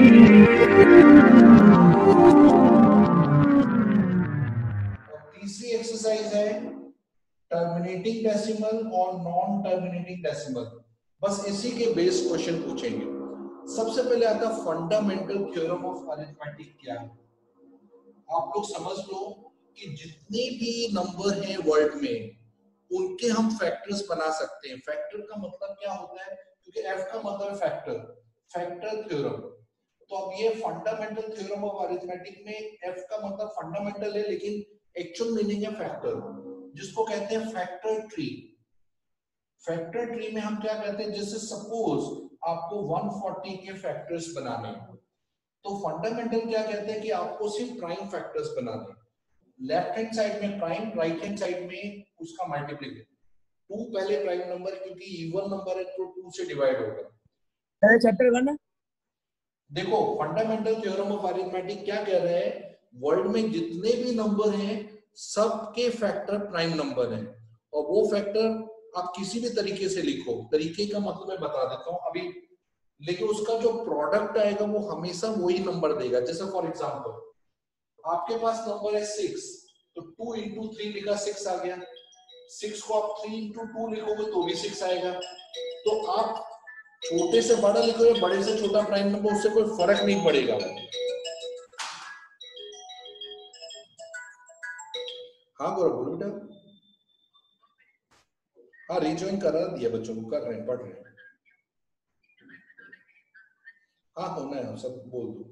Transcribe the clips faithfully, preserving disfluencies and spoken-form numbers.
तीसरी एक्सरसाइज है terminating decimal और नॉन टर्मिनेटिंग डेसिमल। बस इसी के बेस क्वेश्चन पूछेंगे। सबसे पहले आता फंडामेंटल थ्योरम ऑफ अरिथमेटिक क्या है। आप लोग समझ लो कि जितने भी नंबर हैं वर्ल्ड में उनके हम फैक्टर्स बना सकते हैं। फैक्टर का मतलब क्या होता है, क्योंकि एफ का मतलब फैक्टर, फैक्टर थ्योरम। तो अब ये फंडामेंटल थ्योरम ऑफ अरिथमेटिक में एफ का मतलब फंडामेंटल है, लेकिन एक्चुअल मीनिंग है फैक्टर, जिसको कहते हैं फैक्टर ट्री। फैक्टर ट्री में हम क्या कहते हैं, जैसे सपोज आपको एक सौ चालीस के फैक्टर्स बनाने हैं, तो फंडामेंटल क्या कहते हैं कि आपको सिर्फ प्राइम फैक्टर्स बनाने हैं। लेफ्ट हैंड साइड में प्राइम, राइट हैंड साइड में उसका मल्टीप्लिकेशन। टू पहले प्राइम नंबर, क्योंकि इवन नंबर है तो टू से डिवाइड होगा। चैप्टर वन है। देखो फंडामेंटल थ्योरम ऑफ अरिथमेटिक क्या कह रहा है, वर्ल्ड में जितने भी नंबर हैं सबके फैक्टर प्राइम नंबर हैं, और वो फैक्टर आप किसी भी तरीके से लिखो। तरीके का मतलब मैं बता देता हूं अभी, लेकिन उसका जो प्रोडक्ट आएगा वो हमेशा वही नंबर देगा। जैसे फॉर एग्जांपल आपके पास नंबर है सिक्स, तो टू इंटू थ्री लिखा सिक्स आ गया। सिक्स को आप थ्री इंटू टू लिखोगे तो भी सिक्स आएगा। तो आप छोटे से बड़ा लिखोगे, बड़े से छोटा प्राइम नंबर, उससे कोई फर्क नहीं पड़ेगा। हाँ गौरव बोलो बेटा। हाँ रिज्वाइन करा दिया बच्चों को, कर रहे हैं, पढ़ रहे हैं। हाँ होना है, सब बोल दो।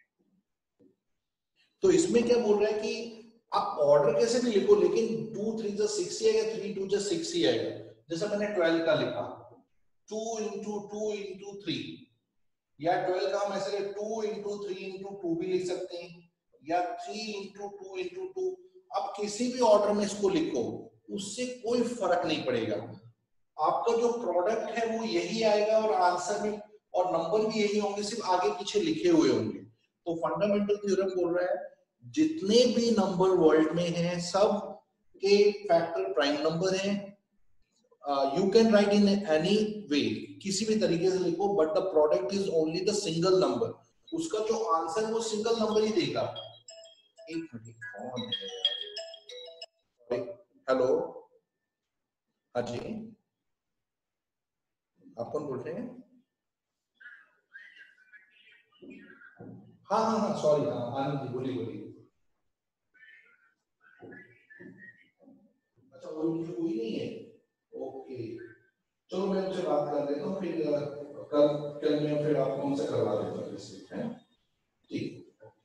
तो इसमें क्या बोल रहा है कि आप ऑर्डर कैसे भी लिखो, लेकिन टू थ्री जो सिक्स ही आएगा, थ्री टू जो सिक्स ही आएगा। जैसे मैंने ट्वेल्व का लिखा, two into two into three, या ट्वेल्व का हम ऐसे two into three into two भी लिख सकते हैं, या three into two into two. आप किसी भी ऑर्डर में इसको लिखो, उससे कोई फर्क नहीं पड़ेगा। आपका जो प्रोडक्ट है वो यही आएगा, और आंसर में और नंबर भी यही होंगे, सिर्फ आगे पीछे लिखे हुए होंगे। तो फंडामेंटल थ्योरम बोल रहा है जितने भी नंबर वर्ल्ड में हैं सब के फैक्टर प्राइम नंबर हैं। You can write in any way, किसी भी तरीके से लिखो, but the product is only the single number. उसका जो आंसर वो सिंगल नंबर ही देगा। एक मिनट, कौन है? हेलो, हाँ जी, आप कौन बोल रहे हैं? हाँ हाँ हाँ सॉरी, हाँ आनंद जी बोलिए बोलिए। अच्छा वो मुझे कोई नहीं है, ओके चलो मैं उनसे बात कर लेता हूँ, फिर कल कल मैं फिर आपको उनसे करवा देता हूँ इससे, हैं? ठीक।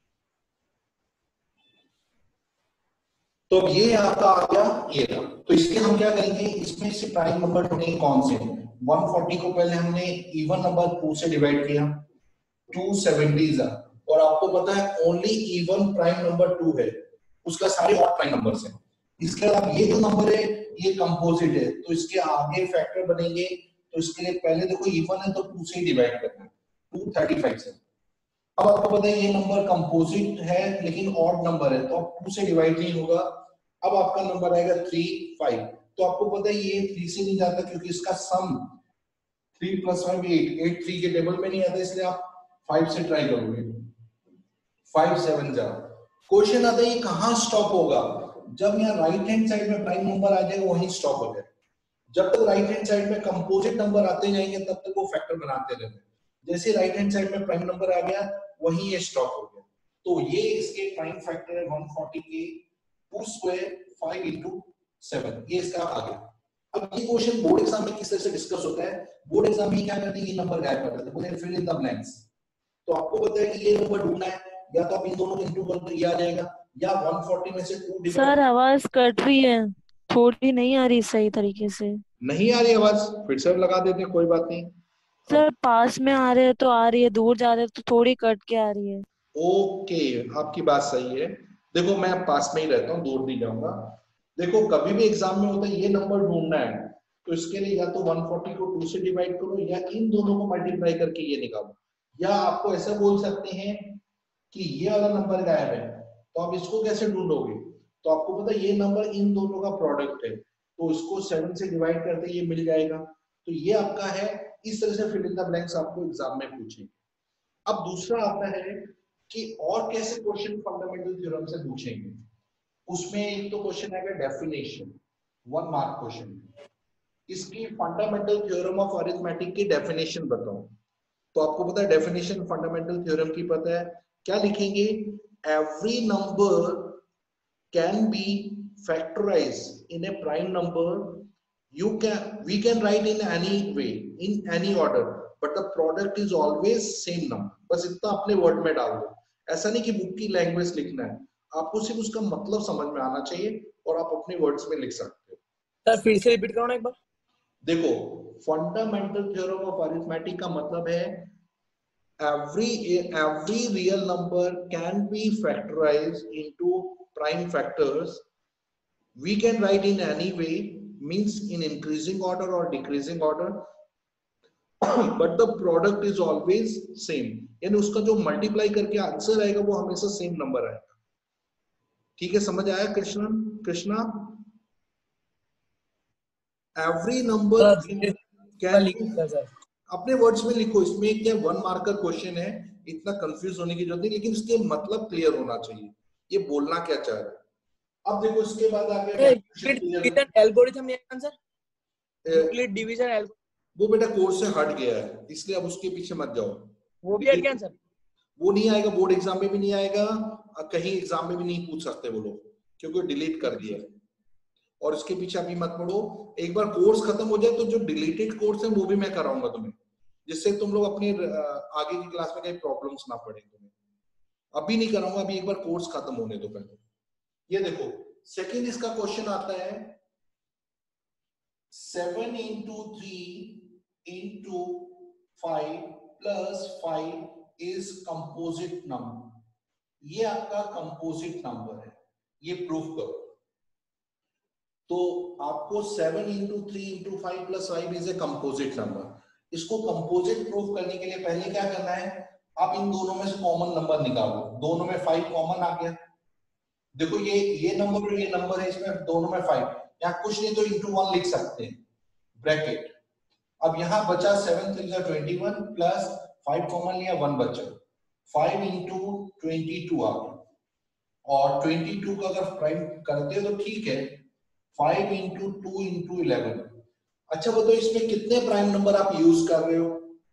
तो अब ये आपका आ गया ये था। तो इसके हम क्या करेंगे, इसमें से प्राइम नंबर ढूंढेंगे कौन से। वन फोर्टी को पहले हमने इवन नंबर टू से डिवाइड किया, टू सेवेंटीज, और आपको पता है only even prime number two है, उसका सारे ऑड प्राइम नंबर्स हैं। इसके अलावा ये जो नंबर है ये कंपोजिट है, तो इसके आगे फैक्टर बनेंगे। तो इसके लिए पहले देखो इवन है तो टू से डिवाइड करना है, टू थर्टी फाइव से। अब आपको पता है ये नंबर कंपोजिट है लेकिन ऑड नंबर है, तो अब टू से डिवाइड नहीं होगा। अब आपका नंबर आएगा थ्री फाइव, तो आपको पता है ये थ्री से नहीं जाता, क्योंकि इसका sum three plus five eight, eight three के टेबल में नहीं आता, इसलिए आप फाइव से ट्राई करोगे। फाइव सेवन जा, क्वेश्चन आता है ये कहां स्टॉप होगा, जब यहाँ राइट हैंड साइड में प्राइम नंबर आ जाएगा वहीं स्टॉप हो जाएगा। जब तक राइट हैंड साइड में कंपोजिट नंबर आते जाएंगे तब तक वो फैक्टर बनाते रहेंगे। जैसे राइट हैंड साइड में प्राइम नंबर आ गया वहीं ये स्टॉप हो गया। तो ये इसके प्राइम फैक्टर है वन फोर्टी के two square five into seven, ये इसका आ गया। अब ये क्वेश्चन बोर्ड एग्जाम में किस तरह से डिस्कस होता है, बोर्ड एग्जाम में क्या करते हैं, ये नंबर गायब कर देते हैं, बोलते हैं फिल इन द ब्लैंक्स। तो आपको पता है कि ये नंबर ढूंढना है, या तो आप इन दोनों को इंटू कर दो, ये आ जाएगा, या वन फोर्टी में से टू डिवाइड। सर आवाज कट रही है, थोड़ी नहीं आ रही सही तरीके से। नहीं आ रही आवाज, फिर से लगा देते हैं, कोई बात नहीं। सर पास में आ रहे हैं तो आ रही है, दूर जा रहे हैं तो थोड़ी कट के आ रही है। ओके आपकी बात सही है। देखो मैं पास में ही रहता हूँ, दूर नहीं जाऊंगा। देखो कभी भी एग्जाम में होता है ये नंबर ढूंढना है, तो इसके लिए या तो वन फोर्टी को टू से डिवाइड करो, या इन दोनों को मल्टीप्लाई करके ये निकालो। या आपको ऐसा बोल सकते हैं कि ये वाला नंबर गायब है, तो आप इसको कैसे ढूंढोगे। तो आपको पता है ये नंबर इन दोनों का प्रोडक्ट है, तो इसको सेवन से डिवाइड करते ये मिल जाएगा। तो ये आपका है, इस तरह से फिल इन द ब्लैंक्स आपको एग्जाम में पूछेंगे। अब दूसरा आता है कि और कैसे क्वेश्चन फंडामेंटल थ्योरम से पूछेंगे। उसमें एक तो क्वेश्चन आएगा डेफिनेशन, वन मार्क क्वेश्चन, इसकी फंडामेंटल थ्योरम ऑफ अरिथमेटिक की डेफिनेशन बताओ। तो आपको पता है डेफिनेशन फंडामेंटल थ्योरम की पता है, क्या लिखेंगे, every number can be factorized in a prime number, you can we can write in any way in any order but the product is always same number। बस इतना अपने वर्ड में डाल दो, ऐसा नहीं कि बुक की लैंग्वेज लिखना है, आपको सिर्फ उसका मतलब समझ में आना चाहिए और आप अपने वर्ड्स में लिख सकते हो। सर फिर से रिपीट करो ना एक बार। देखो फंडामेंटल थ्योरम ऑफ अरिथमेटिक का मतलब है every every real number can be factorized into prime factors, we can write in any way, means in increasing order or decreasing order but the product is always same, यानी उसका जो multiply करके answer आएगा वो हमेशा same number आएगा। ठीक है, समझ आया Krishna? Krishna every number can, अपने वर्ड्स में लिखो, इसमें क्या वन मार्कर क्वेश्चन है, इतना कंफ्यूज होने की जरूरत नहीं, लेकिन इसके मतलब क्लियर होना चाहिए, ये बोलना क्या चाह रहा है। अब देखो इसके बाद आ गया algorithm answer, Euclid division algorithm, वो बेटा कोर्स से हट गया है इसलिए अब उसके पीछे मत जाओ। वो भी हट गया आंसर, वो नहीं आएगा, बोर्ड एग्जाम में भी नहीं आएगा, कहीं एग्जाम में भी नहीं पूछ सकते वो लोग, क्योंकि डिलीट कर दिया। और इसके पीछे अभी मत पढ़ो, एक बार कोर्स खत्म हो जाए तो जो डिलीटेड कोर्स है वो भी मैं कराऊंगा तुम्हें, जिससे तुम लोग अपने आगे की क्लास में कहीं प्रॉब्लम्स ना पड़े तुम्हें। अभी नहीं कराऊंगा, अभी एक बार कोर्स खत्म होने दो पहले। ये देखो सेकंड इसका क्वेश्चन आता है, seven into three into five plus five is composite number. ये आपका कंपोजिट नंबर है, ये प्रूफ करो। तो आपको seven into three into five plus five is a composite number. इसको कंपोजिट प्रूफ करने के लिए पहले क्या करना है, आप इन दोनों में से कॉमन नंबर निकालो। दोनों में फाइव कॉमन आ गया, देखो ये ये नंबर और ये नंबर है, इसमें दोनों में फाइव, यहाँ कुछ नहीं तो इंटू वन लिख सकते हैं ब्रैकेट। अब यहाँ बचा सेवन थ्री जा twenty one plus five common लिया, वन बचा, फाइव इंटू ट्वेंटी टू आ गया। और ट्वेंटी टू का अगर प्राइम करते हो तो ठीक है, five into two into eleven. अच्छा बताओ इसमें कितने प्राइम नंबर आप यूज कर रहे हो?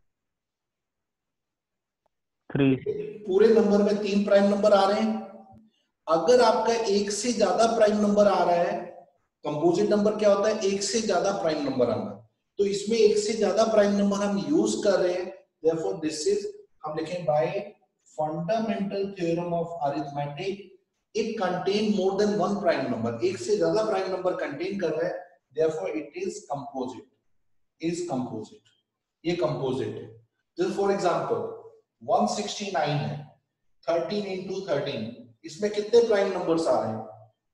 थ्री। पूरे नंबर में तीन प्राइम नंबर आ रहे हैं। अगर आपका एक से ज्यादा प्राइम नंबर आ रहा है, कंपोजिट नंबर क्या होता है, एक से ज्यादा प्राइम नंबर आना, तो इसमें एक से ज्यादा प्राइम नंबर हम यूज कर रहे हैं, therefore this is, हम लिखें by fundamental theorem of arithmetic it contain more than one prime number, एक से ज्यादा प्राइम नंबर कंटेन कर रहा है, therefore it is composite, is composite, ये composite है। जैसे for example one sixty nine है, थर्टीन इंटू थर्टीन, इसमें कितने प्राइम नंबर्स आ रहे हैं?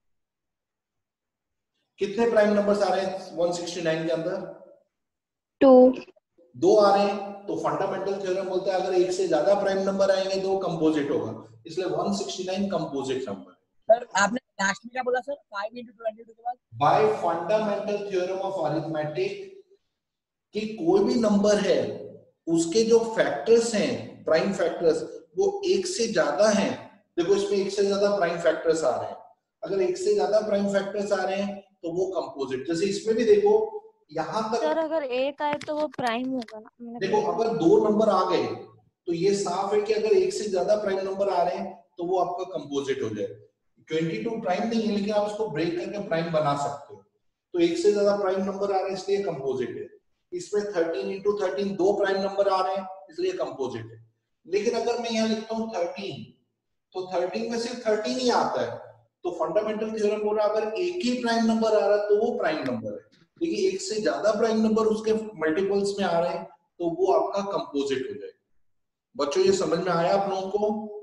कितने प्राइम नंबर्स आ रहे हैं वन सिक्सटी नाइन के अंदर? टू। दो आ रहे हैं, तो फंडामेंटल थ्योरम बोलता है अगर एक से ज्यादा प्राइम नंबर आएंगे तो कंपोजिट होगा, इसलिए one sixty nine composite number. Sir आपने लास्ट में क्या बोला sir, five into twenty two के बाद? By fundamental theorem of arithmetic कि कोई भी नंबर है उसके जो फैक्टर्स हैं, प्राइम फैक्टर्स, वो एक से ज्यादा हैं। देखो इसमें एक से ज्यादा प्राइम फैक्टर्स आ रहे हैं, अगर एक से ज्यादा प्राइम फैक्टर्स आ रहे हैं तो वो कंपोजिट। जैसे इसमें भी देखो यहाँ तक, सर अगर एक आए तो वो प्राइम होगा ना। देखो अगर दो नंबर आ गए तो ये साफ है कि अगर एक से ज्यादा प्राइम नंबर आ रहे हैं तो वो आपका कंपोजिट हो जाए। ट्वेंटी टू प्राइम नहीं है, लेकिन आप उसको ब्रेक करके प्राइम बना सकते हो, तो एक से ज्यादा प्राइम नंबर आ रहे हैं इसलिए कंपोजिट है। इसमें थर्टीन इंटू थर्टीन दो प्राइम नंबर आ रहे हैं इसलिए कंपोजिट है। लेकिन अगर मैं यहाँ लिखता हूँ थर्टीन, तो थर्टीन में सिर्फ थर्टीन ही आता है, तो फंडामेंटल थ्योरम बोल रहा है अगर एक ही प्राइम नंबर आ रहा है तो वो प्राइम नंबर है, लेकिन एक से ज्यादा प्राइम नंबर उसके मल्टीपल्स में आ रहे हैं तो वो आपका कंपोजिट हो जाएगा। बच्चों ये समझ में आया आप लोगों को?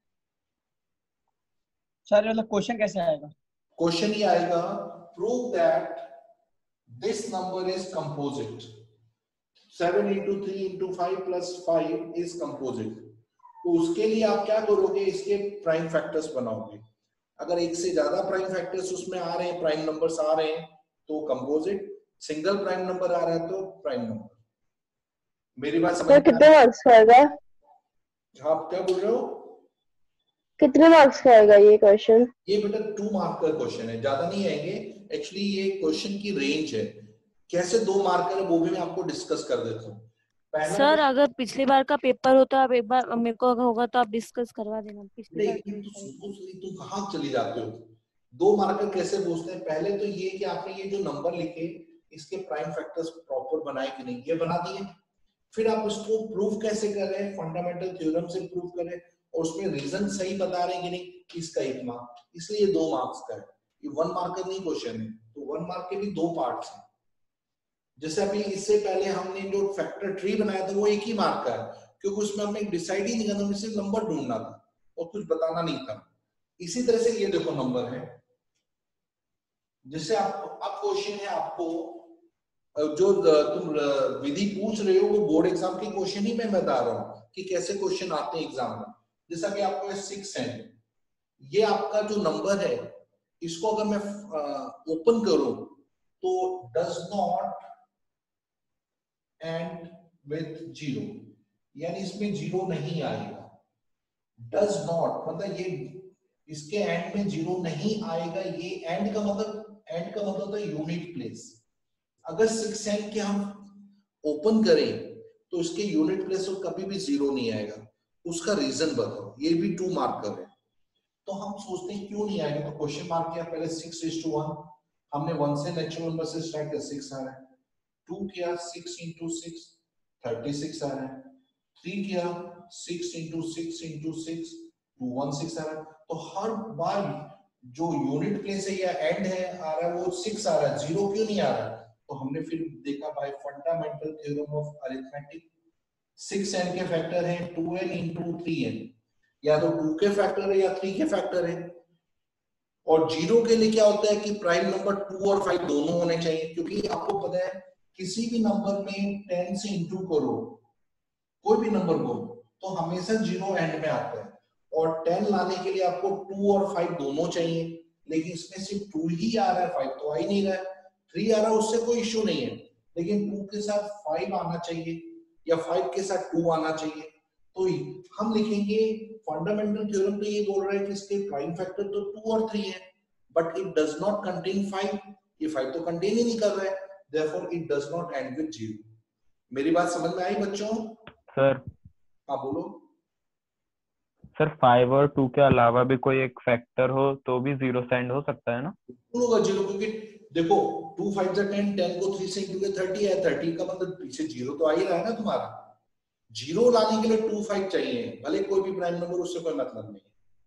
सर मतलब क्वेश्चन कैसे आएगा? क्वेश्चन ही आएगा, prove that this number is composite, seven into three into five plus five is composite. तो उसके लिए आप क्या करोगे, इसके प्राइम फैक्टर्स बनाओगे। अगर एक से ज्यादा प्राइम फैक्टर्स उसमें आ रहे हैं, प्राइम नंबर्स आ रहे हैं तो कंपोजिट, सिंगल प्राइम नंबर आ रहा है तो प्राइम नंबर। मेरी बात समझ में? कितने मार्क्स आएगा? आप क्या बोल रहे हो? कितने मार्क्स का आएगा ये क्वेश्चन? ये बेटा टू मार्क का क्वेश्चन है, ज्यादा नहीं आएंगे एक्चुअली। ये क्वेश्चन की रेंज है, कैसे दो मार्कर है वो भी मैं आपको डिस्कस कर देता हूँ। पहला सर question- अगर पिछली बार का पेपर होता आप एक बार मेरे को अगर होगा तो आप डिस्कस करवा देना पिछली बार का नहीं, तू पेपर। सुनो सुनी, तुम कहाँ चली जाते हो? दो मार्कर कैसे पूछते हैं? पहले तो ये कि आपने ये जो नंबर लिखे इसके प्राइम फैक्टर्स प्रॉपर बनाए कि नहीं, ये बना दिए। फिर आप उसको प्रूव कैसे कर रहे हैं? फंडामेंटल थ्योरम से प्रूव करें, और उसमें रीजन सही बता रहे हैं कि नहीं, इसका एक मार्क। इसलिए दो मार्क्स का है, ये वन मार्कर नहीं क्वेश्चन है। तो वन मार्क के भी दो पार्ट्स हैं। जैसे अभी इससे पहले हमने जो फैक्टर ट्री बनाया था वो एक ही मार्क का है, क्योंकि उसमें हमें डिसाइड ही नहीं करना, हमें सिर्फ नंबर ढूंढना था और कुछ बताना नहीं था। इसी तरह से ये देखो नंबर है, जिससे आप अब क्वेश्चन है आपको जो तुम विधि पूछ रहे हो वो बोर्ड एग्जाम के क्वेश्चन ही मैं बता रहा हूँ कि कैसे क्वेश्चन आते हैं एग्जाम में। जैसा कि आपको सिक्स है, ये आपका जो नंबर है इसको अगर मैं ओपन करूं तो does not end with zero, यानी इसमें जीरो नहीं आएगा। डज नॉट मतलब ये इसके एंड में जीरो नहीं आएगा। ये एंड का मतलब एंड का मतलब होता है यूनिट प्लेस। अगर सिक्स एंड के हम ओपन करें तो इसके यूनिट प्लेस पर कभी भी जीरो नहीं आएगा। उसका रीजन बताओ। ये भी टू मार्कर है, तो हम सोचते हैं क्यों नहीं आएगा, तो क्वेश्चन मार्क किया पहले सिक्स इज टू वन, हमने वन से नेचुरल नंबर से स्टार्ट किया, सिक्स आ रहा है। टू किया six into six, thirty six आ रहा है। थ्री किया six into six into six, two one six आ रहा है। तो हर बार जो यूनिट प्लेस है या एंड है आ रहा है वो सिक्स आ रहा है, जीरो क्यों नहीं आ रहा है? तो हमने फिर देखा by fundamental theorem of arithmetic, six n के फैक्टर है two n into three n, या तो टू के फैक्टर है या थ्री के फैक्टर है। और जीरो के लिए क्या होता है कि प्राइम नंबर टू और फाइव दोनों होने चाहिए, क्योंकि आपको पता है किसी भी नंबर में टेन से इंटू करो कोई भी नंबर को तो हमेशा जीरो एंड में आता है। और टेन लाने के लिए आपको टू और फाइव दोनों चाहिए, लेकिन इसमें सिर्फ टू ही आ रहा है, फाइव तो आ ही नहीं रहा है। थ्री आ रहा है उससे कोई इश्यू नहीं है, लेकिन टू के साथ फाइव आना चाहिए या फाइव के साथ टू आना चाहिए। तो हम लिखेंगे फंडामेंटल थ्योरम तो ये बोल रहा है कि इसके प्राइम फैक्टर तो टू और थ्री है, but it does not contain five. ये फाइव तो कंटेन ही नहीं कर रहा है, therefore it does not end with zero. मेरी बात समझ में आई बच्चों? सर हाँ बोलो। सर फाइव और टू के अलावा भी कोई एक फैक्टर हो तो भी जीरो सेंड हो सकता है ना? होगा जीरो, क्योंकि देखो टू फाइव जा टेन, टेन को थ्री से इंटू के थर्टी है, थर्टी का मतलब पीछे जीरो तो आ ही रहा है ना तुम्हारा। जीरो लाने के लिए टू फाइव चाहिए, भले कोई भी प्राइम नंबर, उससे कोई मतलब नहीं।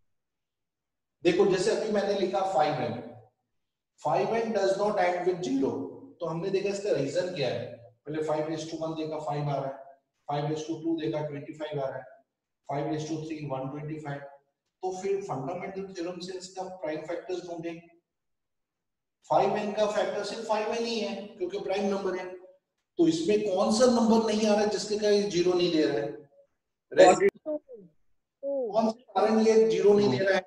देखो जैसे अभी मैंने लिखा five n, five n does not end with zero, तो हमने देखा इसका रीजन क्या है। पहले फाइव इज टू वन देखा फाइव आ रहा है, फाइव इज टू टू देखा ट्वेंटी फाइव आ रहा है, five is to three one twenty five. तो फिर फंडामेंटल थ्योरम से इसका प्राइम फैक्टर्स ढूंढे। फाइव एन का फैक्टर सिर्फ फाइव एन ही है क्योंकि प्राइम नंबर है। तो इसमें कौन सा नंबर नहीं आ रहा है जिसके का जीरो नहीं दे रहा है? कौन सा कारण ये जीरो नहीं दे रहा है?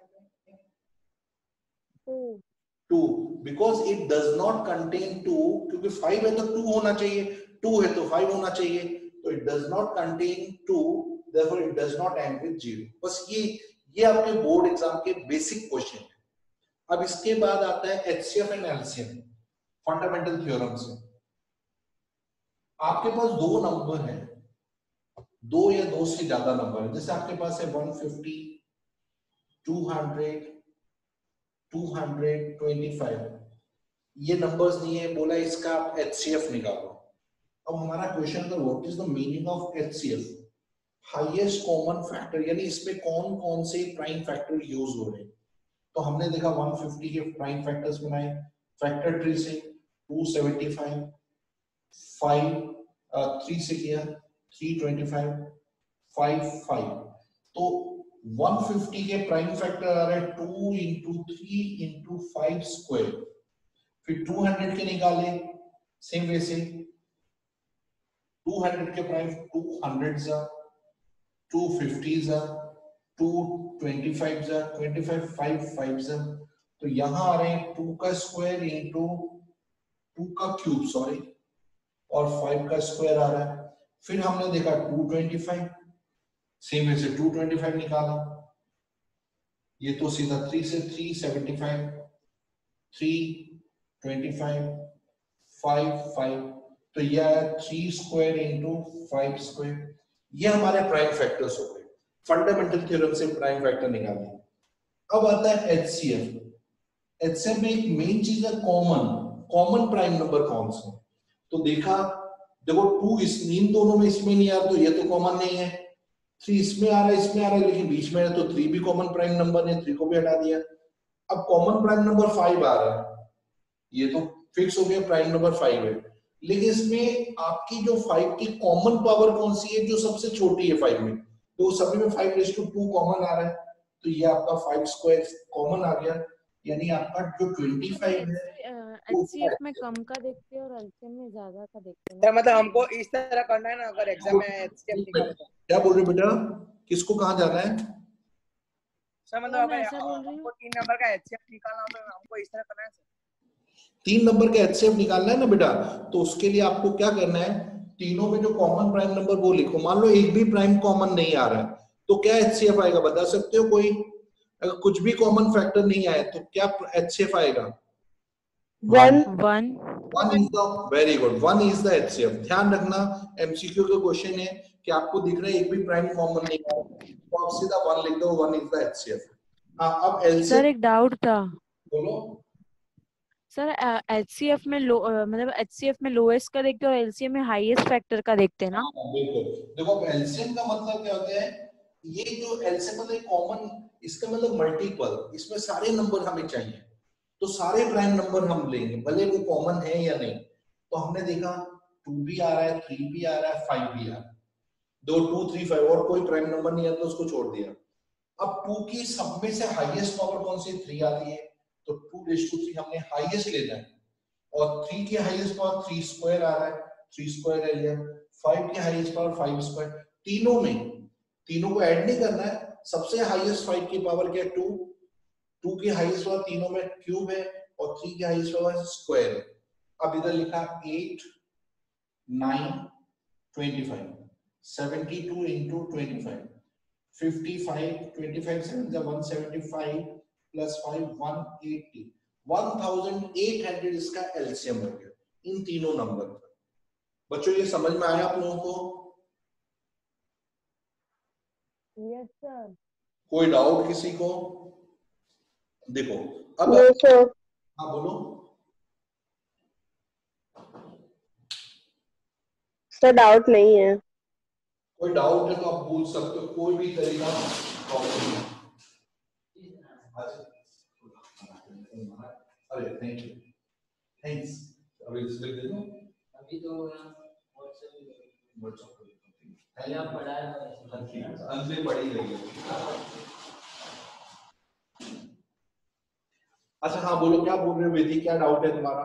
Two, because it does not contain two, क्योंकि फाइव है तो टू होना चाहिए, टू है तो फाइव होना चाहिए, तो it does not contain two, therefore it does not end with zero. बस ये ये आपके बोर्ड एग्जाम के बेसिक क्वेश्चन है। अब इसके बाद आता है HCF and LCM fundamental theorem से। आपके पास दो नंबर है, दो या दो से ज्यादा नंबर है, जैसे आपके पास है one fifty, two hundred, two hundred twenty five, ये नंबर्स नहीं है, बोला इसका आप एचसीएफ निकालो। अब हमारा क्वेश्चन था what is the meaning of HCF, highest common factor, यानी इसमें कौन कौन से प्राइम फैक्टर यूज हो रहे हैं। तो हमने देखा वन फिफ्टी के प्राइम फैक्टर्स बनाए फैक्टर ट्री से, two seventy five, five three से किया, three twenty five, five five. तो वन फिफ्टी के प्राइम फैक्टर आ रहे हैं two into three into five square. फिर टू हंड्रेड के निकाले सेम वे से, टू हंड्रेड के प्राइम टू हंड्रेड जा, टू फिफ्टी जा, टू ट्वेंटी फाइव जा, ट्वेंटी फाइव फाइव फाइव जा। तो यहां आ रहे हैं टू का स्क्वायर इंटू टू का क्यूब सॉरी, और फाइव का स्क्वायर आ रहा है। फिर हमने देखा टू ट्वेंटी फाइव, सेम में से टू ट्वेंटी फाइव निकाला, ये तो सीधा थ्री से three seventy five, three twenty five, five five, तो यह three square into five square, ये हमारे प्राइम फैक्टर्स हो गए। फंडामेंटल थ्योरम से प्राइम फैक्टर निकाले। अब आता है एचसीएफ। एचसीएफ में एक मेन चीज है कॉमन, कॉमन प्राइम नंबर कौन से, तो देखा, देखो टू इस इन दोनों में इसमें नहीं आ रहा तो ये तो कॉमन नहीं है, थ्री इसमें आ रहा है इसमें आ रहा है लेकिन बीच में है तो थ्री भी कॉमन प्राइम नंबर है, थ्री को भी हटा दिया। अब कॉमन प्राइम नंबर फाइव आ रहा है, ये तो फिक्स हो गया प्राइम नंबर फाइव है, लेकिन इसमें आपकी जो फाइव की कॉमन पावर कौन सी है, जो सबसे छोटी है फाइव में, तो सभी में five raise to two common आ रहा है, तो ये आपका फाइव स्क्वायर कॉमन आ गया, यानी आपका जो ट्वेंटी फाइव है एचसीएफ में कम का देखते हैं और एलसीएम में ज्यादा का देखते हैं सर मतलब हमको इस तरह करना है ना, अगर एग्जाम में एचसीएफ निकाले तो। क्या बोल रहे बेटा, किसको कहाँ जाना है? सर मतलब तो अगर मैं ऐसा बोल रही हमको हूँ, तीन नंबर का एचसीएफ निकालना हो तो हमको इस तरह करना है सर। तीन नंबर का एचसीएफ निकालना है ना बेटा, तो उसके लिए आपको क्या करना है, तीनों में जो कॉमन प्राइम नंबर वो लिखो। मान लो एक भी प्राइम कॉमन नहीं आ रहा है तो क्या एचसीएफ आएगा, बता सकते हो कोई? अगर कुछ भी कॉमन फैक्टर नहीं आया तो क्या एचसीएफ आएगा? One one one is the, very good, one is the HCF. ध्यान रखना एमसीक्यू का क्वेश्चन है कि आपको दिख रहा है एक भी प्राइम कॉमन नहीं आ रहा तो आप सीधा वन लिख दो, वन इज द एचसीएफ। हाँ अब सर एलसीएफ एक डाउट था बोलो। सर, एचसीएफ में लो अ, मतलब एचसीएफ में लोएस्ट का देखते हैं और एलसीएम में हाईएस्ट फैक्टर का देखते हैं ना? हाँ, बिल्कुल। देखो अब एलसीएम का मतलब क्या होता है, ये जो एलसीएम मतलब कॉमन, इसका मतलब मल्टीपल, इसमें सारे नंबर हमें चाहिए तो सारे प्राइम नंबर हम लेंगे भले वो कॉमन है या नहीं। तो हमने देखा टू भी आ रहा है, थ्री भी आ रहा है, फाइव भी आ रहा है, दो टू थ्री फाइव और कोई प्राइम नंबर नहीं आता तो उसको छोड़ दिया। अब टू की सब में से हाईएस्ट पावर कौन सी, थ्री आती है, तो टू रेज़ टू थ्री हमने हाईएस्ट लेना है, और थ्री की हाईएस्ट पावर थ्री स्क्वायर आ रहा है, थ्री स्क्वायर ले लिया। फाइव की हाईएस्ट पावर फाइव स्क्वायर, तीनों में, तीनों को ऐड नहीं करना है, सबसे हाईएस्ट फाइव की पावर क्या है, टू, टू की हाईएस्ट पावर तीनों में क्यूब है और थ्री की हाईएस्ट पावर स्क्वायर है। अब इधर लिखा eight, nine, twenty five, seventy two into twenty five, fifty five, twenty five seven जा one seventy five plus five one eighty, one thousand eight hundred इसका एलसीएम हो गया इन तीनों नंबर का। बच्चों ये समझ में आया आप लोगों को? Yes sir. कोई डाउट किसी को? देखो अब नो सर। हाँ बोलो सर डाउट नहीं है। कोई डाउट है तो आप पूछ सकते हो, कोई भी तरीका। अरे थैंक यू, थैंक्स। अभी लिख दे दो, अभी तो पहले आप पढ़ा है, अंत में पढ़ी रही है। अच्छा हाँ बोलो, क्या बोल रहे हो वेदी, क्या डाउट है तुम्हारा?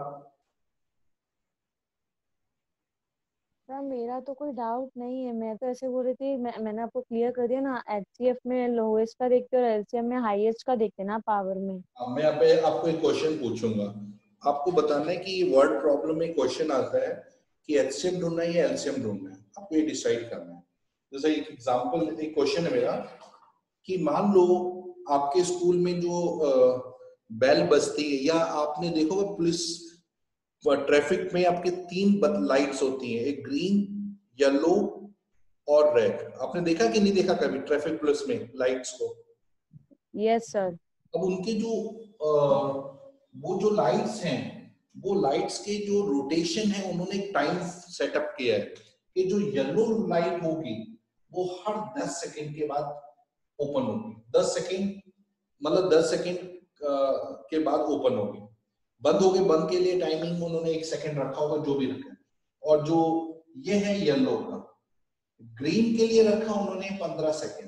सर मेरा तो कोई डाउट नहीं है, मैं तो ऐसे बोल रही थी, मैं, मैंने आपको क्लियर कर दिया ना, एचसीएफ में लोएस्ट का देखते हैं और एलसीएम में हाईएस्ट का देखते हैं ना पावर में। अब मैं पे आपको एक क्वेश्चन पूछूंगा, आपको बताना है कि वर्ड प्रॉब्लम में क्वेश्चन आता है कि एचसीएम ढूंढना है या एलसीएम ढूंढना है, आपको ये डिसाइड करना है। जैसे एक एग्जांपल, एक क्वेश्चन है मेरा कि मान लो आपके स्कूल में जो बेल बजती है, या आपने देखो पुलिस ट्रैफिक में आपके तीन लाइट्स होती हैं, एक ग्रीन, येलो और रेड, आपने देखा कि नहीं देखा कभी ट्रैफिक पुलिस में लाइट्स को? Yes sir. अब उनके जो आ, वो जो लाइट्स हैं, वो लाइट्स के जो रोटेशन है उन्होंने एक टाइम सेटअप किया है कि जो येलो लाइट होगी वो हर दस सेकंड के बाद ओपन होगी। दस सेकंड मतलब दस सेकंड के बाद ओपन होगी। बंद हो गए, बंद के लिए टाइमिंग उन्होंने एक सेकंड रखा होगा, जो भी रखा है। और जो ये है येलो का, ग्रीन के लिए रखा उन्होंने पंद्रह सेकंड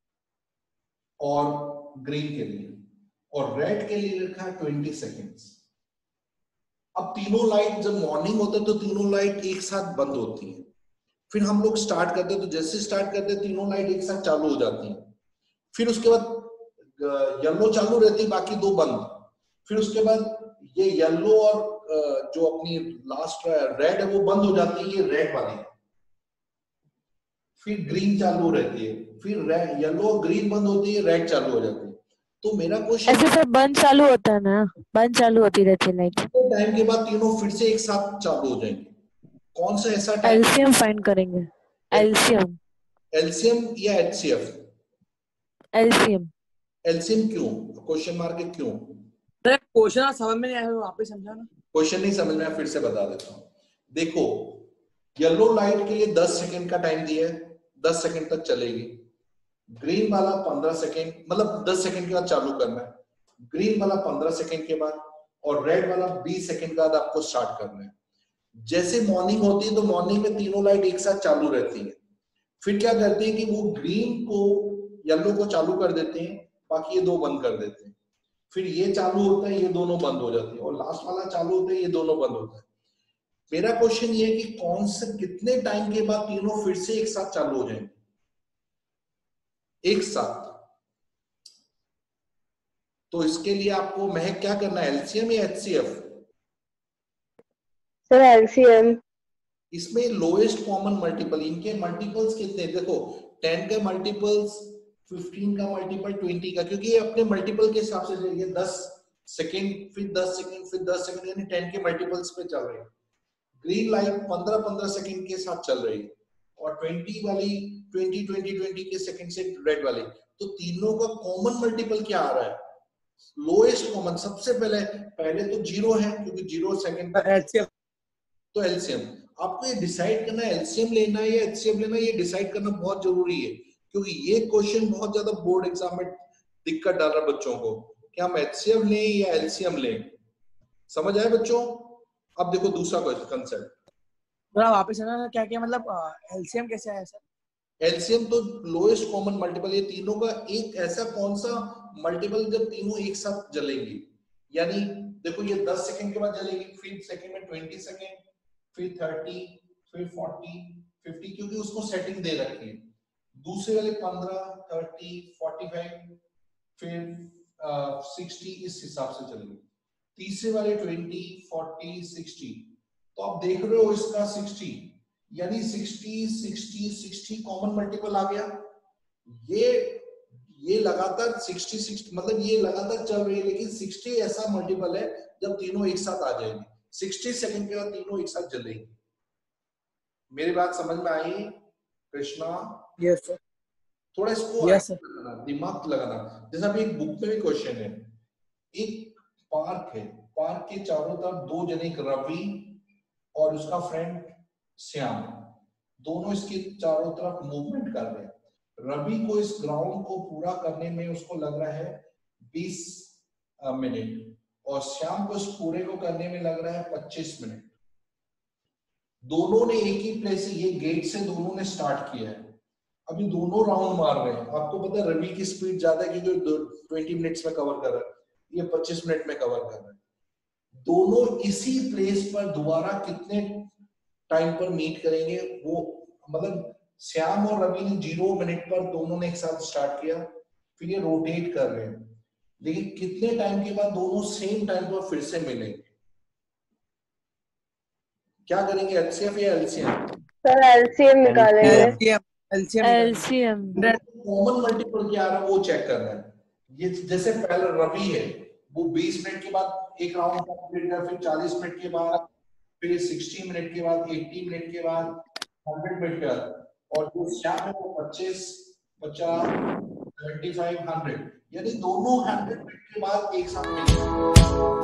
और ग्रीन के लिए, और रेड के लिए रखा ट्वेंटी सेकेंड्स। अब तीनों लाइट जब मॉर्निंग होता है तो तीनों लाइट एक साथ बंद होती हैं, फिर हम लोग स्टार्ट करते हैं तो जैसे स्टार्ट करते हैं तीनों लाइट एक साथ चालू हो जाती हैं, फिर उसके बाद येलो चालू रहती है, बाकी दो बंद, फिर उसके बाद ये येलो और जो अपनी लास्ट रेड है वो बंद हो जाती है, ये रेड वाली। फिर ग्रीन चालू रहती है, फिर येलो ग्रीन बंद होती है, रेड चालू हो जाती है। तो मेरा क्वेश्चन ऐसे सर बंद चालू होता है ना, बंद चालू होती रहती है लाइट। टाइम के बाद तीनों फिर से एक साथ चालू हो जाएंगे, कौन सा ऐसा टाइम? एलसीएम फाइंड करेंगे, एलसीएम। एलसीएम या एचसीएफ? एलसीएम। एलसीएम क्यों? क्वेश्चन मार्क है क्यों? सर क्वेश्चन समझ में नहीं आया, वापस समझाना। क्वेश्चन नहीं समझ में आया, फिर से बता देता हूँ। देखो, येलो लाइट के लिए दस सेकंड का टाइम दिया है, दस सेकंड तक चलेगी। ग्रीन वाला पंद्रह सेकंड, मतलब दस सेकंड के बाद चालू करना है। ग्रीन वाला पंद्रह सेकंड के बाद, और रेड वाला बीस सेकंड के बाद आपको स्टार्ट करना है। जैसे मॉर्निंग होती है तो मॉर्निंग में तीनों लाइट एक साथ चालू रहती है। फिर क्या करते हैं कि वो ग्रीन को येलो को चालू कर देते हैं, बाकी ये दो बंद कर देते हैं। फिर ये चालू होता है, ये दोनों बंद हो जाते हैं, और लास्ट वाला चालू होता है, ये दोनों बंद होता है। मेरा क्वेश्चन ये है कि कौन से कितने टाइम के बाद तीनों फिर से एक साथ चालू हो जाएंगे? एक साथ। तो इसके लिए आपको महक क्या करना है, एलसीएम या एचसीएफ? Sir LCM. इसमें लोएस्ट कॉमन मल्टीपल, इनके मल्टीपल्स कितने? देखो, टेन का मल्टीपल्स, फिफ्टीन का मल्टीपल, ट्वेंटी का, क्योंकि ये अपने मल्टीपल के हिसाब से ये दस सेकंड, फिर दस सेकंड, फिर दस सेकंड, यानी टेन के मल्टीपल्स पे चल रही है। ग्रीन लाइट पंद्रह पंद्रह सेकंड के साथ चल रही है, और ट्वेंटी वाली ट्वेंटी ट्वेंटी ट्वेंटी के सेकंड से रेड वाली। तो तीनों का कॉमन मल्टीपल क्या आ रहा है? Lowest common. सबसे पहले पहले तो जीरो है, क्योंकि जीरो सेकंड एलसीएम। तो एलसीएम आपको ये डिसाइड करना है, एलसीएम लेना है या एचसीएफ लेना है, ये डिसाइड करना बहुत जरूरी है, क्योंकि ये क्वेश्चन बहुत ज्यादा बोर्ड एग्जाम में दिक्कत डाल रहा है बच्चों को कि हम एचसीएफ लें या एलसीएम लें। समझ आए बच्चों? अब देखो दूसरा कंसेप्ट, वापस ना क्या क्या मतलब एलसीएम कैसे आया सर? एलसीएम तो लोएस्ट कॉमन मल्टीपल, ये तीनों का एक ऐसा कौन सा मल्टीपल जब तीनों एक साथ जलेंगे। यानी देखो, ये दस सेकंड के बाद जलेगी, फिर सेकंड में ट्वेंटी सेकंड, फिर थर्टी, फिर फोर्टी, फिफ्टी, क्योंकि उसको सेटिंग दे रखी है। दूसरे वाले पंद्रह, थर्टी, फोर्टी फाइव, फिर सिक्सटी, इस हिसाब से चलेगी। तीसरे वाले ट्वेंटी, फोर्टी, सिक्सटी, तो आप देख रहे हो इसका सिक्सटी, यानी sixty, sixty, sixty common multiple आ गया। ये ये लगातार सिक्सटी, सिक्सटी मतलब ये लगातार चल रही है, लेकिन सिक्सटी ऐसा मल्टीपल है जब तीनों एक साथ आ जाएंगे। सिक्सटी सेकंड के बाद तीनों एक साथ जलेंगे। मेरी बात समझ में आई कृष्णा? Yes sir. थोड़ा इसको yes, लगाना, दिमाग लगाना। जैसा अभी एक बुक में भी क्वेश्चन है, एक पार्क है, पार्क के चारों तरफ दो जने, एक रवि और उसका फ्रेंड श्याम, दोनों इसके चारों तरफ मूवमेंट कर रहे हैं। रवि को इस ग्राउंड को पूरा करने में उसको लग रहा है बीस मिनट, और श्याम को इस पूरे को करने में लग रहा है पच्चीस मिनट। दोनों ने एक ही प्लेस से, ये गेट से दोनों ने स्टार्ट किया है। अभी दोनों राउंड मार रहे हैं। आपको पता है रवि की स्पीड ज्यादा है, क्योंकि ट्वेंटी मिनट्स में कवर कर रहा है, ये पच्चीस मिनट में कवर कर रहा है। दोनों इसी प्लेस पर दोबारा कितने टाइम पर मीट करेंगे? वो मतलब श्याम और रवि ने जीरो मिनट पर दोनों ने एक साथ स्टार्ट किया, फिर ये रोटेट कर रहे हैं, लेकिन कितने टाइम के बाद दोनों सेम टाइम पर फिर से मिलेंगे? क्या करेंगे, एचसीएफ या एलसीएम? सर एलसीएम निकालेंगे। LCM. LCM. LCM. Common multiple क्या आ रहा है वो चेक करना है। ये जैसे पहले रवि है, वो बीस मिनट के बाद एक राउंड कंप्लीट कर, फिर चालीस मिनट के बाद, फिर साठ मिनट के बाद, अस्सी मिनट के बाद, सौ मिनट के बाद, और जो श्याम है वो पच्चीस, पचास, पचहत्तर, सौ, यानी दोनों सौ मिनट के बाद एक साथ मिलेंगे।